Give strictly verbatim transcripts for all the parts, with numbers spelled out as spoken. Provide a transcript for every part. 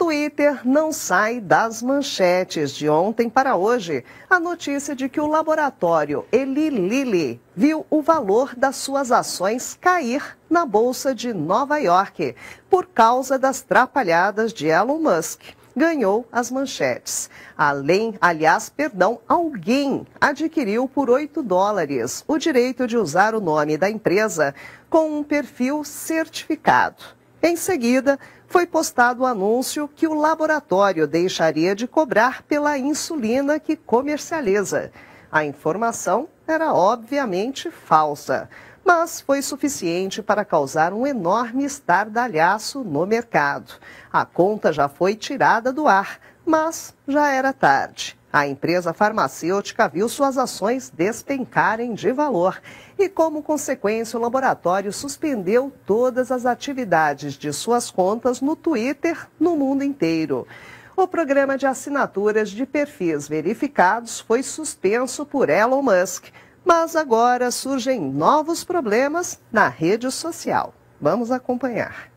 Twitter não sai das manchetes de ontem para hoje. A notícia de que o laboratório Eli Lilly viu o valor das suas ações cair na Bolsa de Nova York por causa das trapalhadas de Elon Musk. Ganhou as manchetes. Além, aliás, perdão, alguém adquiriu por oito dólares o direito de usar o nome da empresa com um perfil certificado. Em seguida, foi postado o anúncio que o laboratório deixaria de cobrar pela insulina que comercializa. A informação era obviamente falsa, mas foi suficiente para causar um enorme estardalhaço no mercado. A conta já foi tirada do ar, mas já era tarde. A empresa farmacêutica viu suas ações despencarem de valor e, como consequência, o laboratório suspendeu todas as atividades de suas contas no Twitter no mundo inteiro. O programa de assinaturas de perfis verificados foi suspenso por Elon Musk, mas agora surgem novos problemas na rede social. Vamos acompanhar.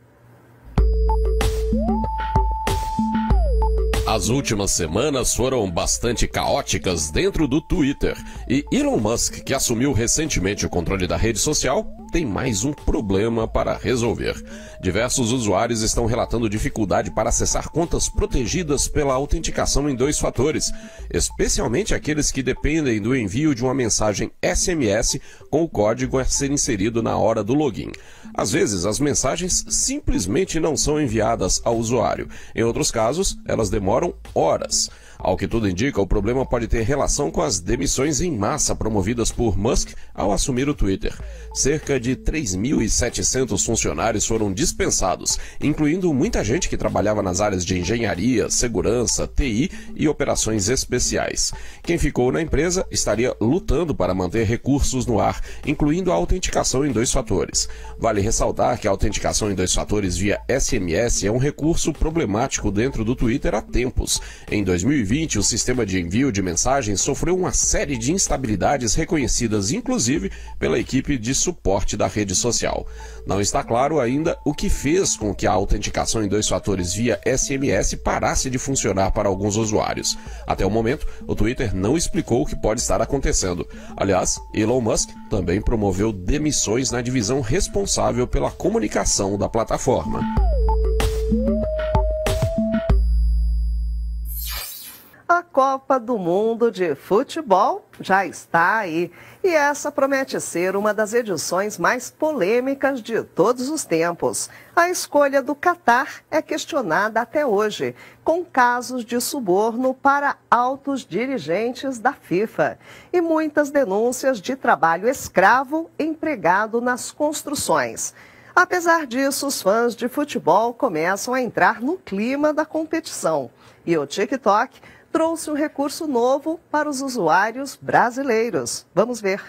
As últimas semanas foram bastante caóticas dentro do Twitter e Elon Musk, que assumiu recentemente o controle da rede social, tem mais um problema para resolver. Diversos usuários estão relatando dificuldade para acessar contas protegidas pela autenticação em dois fatores, especialmente aqueles que dependem do envio de uma mensagem S M S com o código a ser inserido na hora do login. Às vezes, as mensagens simplesmente não são enviadas ao usuário. Em outros casos, elas demoram horas. Ao que tudo indica, o problema pode ter relação com as demissões em massa promovidas por Musk ao assumir o Twitter. Cerca de três mil e setecentos funcionários foram dispensados, incluindo muita gente que trabalhava nas áreas de engenharia, segurança, T I e operações especiais. Quem ficou na empresa estaria lutando para manter recursos no ar, incluindo a autenticação em dois fatores. Vale ressaltar que a autenticação em dois fatores via S M S é um recurso problemático dentro do Twitter há tempos. Em dois mil e vinte, o sistema de envio de mensagens sofreu uma série de instabilidades reconhecidas, inclusive, pela equipe de suporte da rede social. Não está claro ainda o que fez com que a autenticação em dois fatores via S M S parasse de funcionar para alguns usuários. Até o momento, o Twitter não explicou o que pode estar acontecendo. Aliás, Elon Musk também promoveu demissões na divisão responsável pela comunicação da plataforma. A Copa do Mundo de Futebol já está aí e essa promete ser uma das edições mais polêmicas de todos os tempos. A escolha do Catar é questionada até hoje, com casos de suborno para altos dirigentes da FIFA e muitas denúncias de trabalho escravo empregado nas construções. Apesar disso, os fãs de futebol começam a entrar no clima da competição e o TikTok trouxe um recurso novo para os usuários brasileiros. Vamos ver.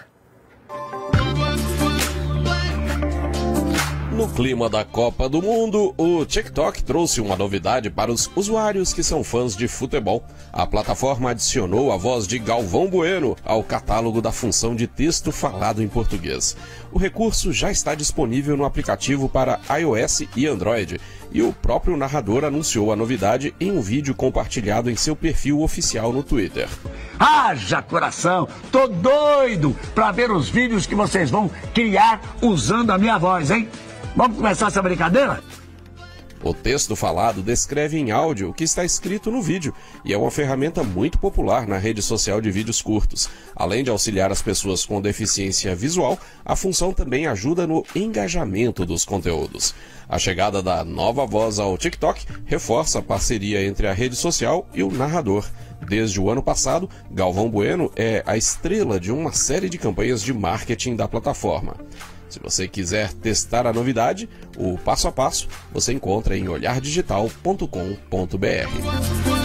No clima da Copa do Mundo, o TikTok trouxe uma novidade para os usuários que são fãs de futebol. A plataforma adicionou a voz de Galvão Bueno ao catálogo da função de texto falado em português. O recurso já está disponível no aplicativo para iOS e Android, e o próprio narrador anunciou a novidade em um vídeo compartilhado em seu perfil oficial no Twitter. Haja coração! Tô doido pra ver os vídeos que vocês vão criar usando a minha voz, hein? Vamos começar essa brincadeira? O texto falado descreve em áudio o que está escrito no vídeo e é uma ferramenta muito popular na rede social de vídeos curtos. Além de auxiliar as pessoas com deficiência visual, a função também ajuda no engajamento dos conteúdos. A chegada da nova voz ao TikTok reforça a parceria entre a rede social e o narrador. Desde o ano passado, Galvão Bueno é a estrela de uma série de campanhas de marketing da plataforma. Se você quiser testar a novidade, o passo a passo você encontra em olhar digital ponto com ponto br.